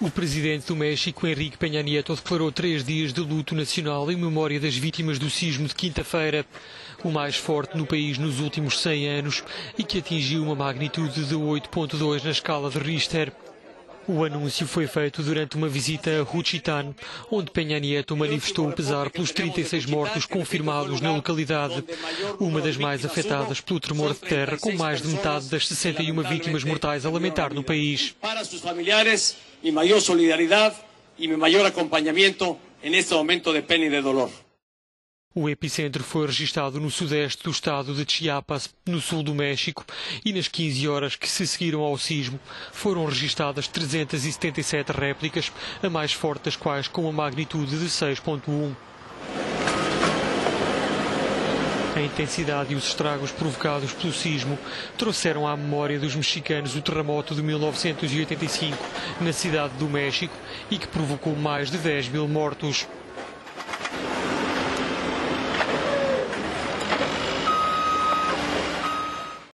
O presidente do México, Enrique Peña Nieto, declarou 3 dias de luto nacional em memória das vítimas do sismo de quinta-feira, o mais forte no país nos últimos 100 anos e que atingiu uma magnitude de 8,2 na escala de Richter. O anúncio foi feito durante uma visita a Juchitán, onde Peña Nieto manifestou o pesar pelos 36 mortos confirmados na localidade, uma das mais afetadas pelo tremor de terra, com mais de metade das 61 vítimas mortais a lamentar no país. Para seus familiares, minha maior solidariedade e meu maior acompanhamento neste momento de pena e de dolor. O epicentro foi registado no sudeste do estado de Chiapas, no sul do México, e nas 15 horas que se seguiram ao sismo foram registadas 377 réplicas, a mais forte das quais com uma magnitude de 6,1. A intensidade e os estragos provocados pelo sismo trouxeram à memória dos mexicanos o terremoto de 1985 na cidade do México e que provocou mais de 10 mil mortos.